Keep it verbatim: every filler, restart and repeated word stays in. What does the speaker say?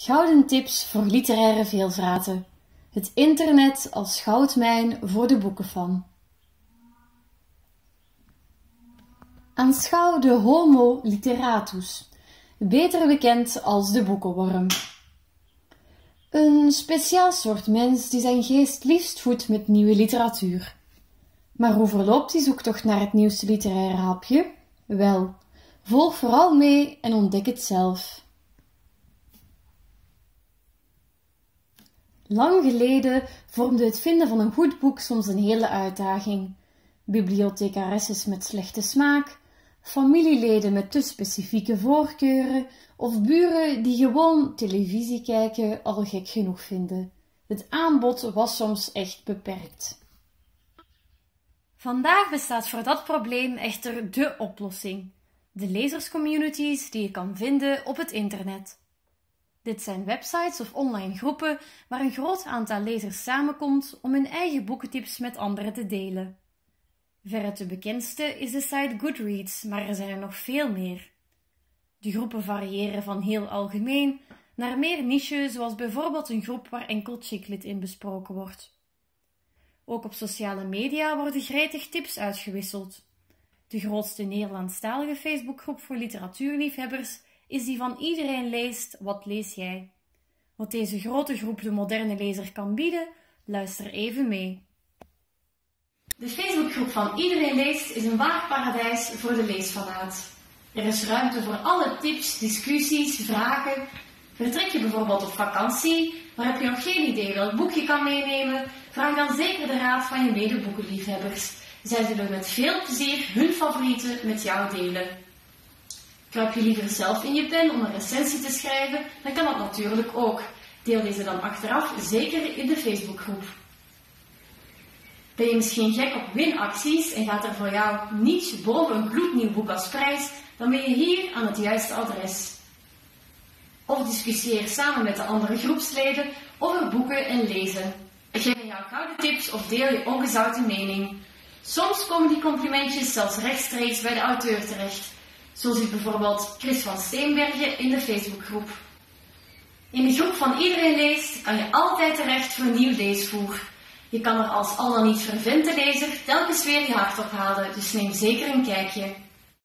Gouden tips voor literaire veelvraten. Het internet als goudmijn voor de boekenfan. Aanschouw de Homo literatus, beter bekend als de boekenworm. Een speciaal soort mens die zijn geest liefst voedt met nieuwe literatuur. Maar hoe verloopt die zoektocht naar het nieuwste literaire hapje? Wel, volg vooral mee en ontdek het zelf. Lang geleden vormde het vinden van een goed boek soms een hele uitdaging. Bibliothecaresses met slechte smaak, familieleden met te specifieke voorkeuren of buren die gewoon televisie kijken al gek genoeg vinden. Het aanbod was soms echt beperkt. Vandaag bestaat voor dat probleem echter dé oplossing: de lezerscommunities die je kan vinden op het internet. Dit zijn websites of online groepen waar een groot aantal lezers samenkomt om hun eigen boekentips met anderen te delen. Veruit de bekendste is de site Goodreads, maar er zijn er nog veel meer. De groepen variëren van heel algemeen naar meer niche, zoals bijvoorbeeld een groep waar enkel chicklit in besproken wordt. Ook op sociale media worden gretig tips uitgewisseld. De grootste Nederlandstalige Facebookgroep voor literatuurliefhebbers is die van Iedereen leest, wat lees jij? Wat deze grote groep de moderne lezer kan bieden, luister even mee. De Facebookgroep van Iedereen leest is een waar paradijs voor de leesfanaat. Er is ruimte voor alle tips, discussies, vragen. Vertrek je bijvoorbeeld op vakantie, maar heb je nog geen idee welk boek je kan meenemen? Vraag dan zeker de raad van je medeboekenliefhebbers. Zij zullen met veel plezier hun favorieten met jou delen. Kruip je liever zelf in je pen om een recensie te schrijven, dan kan dat natuurlijk ook. Deel deze dan achteraf zeker in de Facebookgroep. Ben je misschien gek op winacties en gaat er voor jou niets boven een gloednieuw boek als prijs, dan ben je hier aan het juiste adres. Of discussieer samen met de andere groepsleden over boeken en lezen. Geef jou gouden tips of deel je ongezouten mening. Soms komen die complimentjes zelfs rechtstreeks bij de auteur terecht. Zo ziet bijvoorbeeld Chris van Steenbergen in de Facebookgroep. In de groep van Iedereen leest kan je altijd terecht voor nieuw leesvoer. Je kan er als al dan niet vervente lezer telkens weer je hart ophalen, dus neem zeker een kijkje.